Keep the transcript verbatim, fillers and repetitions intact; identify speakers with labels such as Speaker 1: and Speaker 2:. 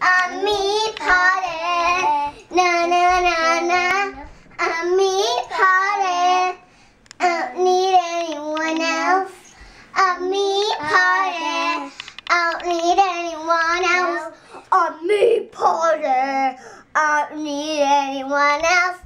Speaker 1: A me party. Na na na na. A me party. I don't need anyone else. A me party. I don't need anyone else. A me party. I don't need anyone else.